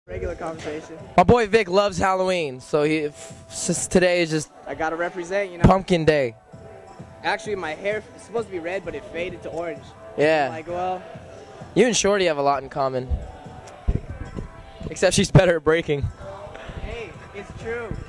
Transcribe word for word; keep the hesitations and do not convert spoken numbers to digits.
Regular conversation. My boy Vic loves Halloween, so he f just today is just I gotta represent, you know. pumpkin day. Actually, my hair is supposed to be red, but it faded to orange. Yeah. I'm like, well, You and Shorty have a lot in common. Except she's better at breaking. hey, it's true.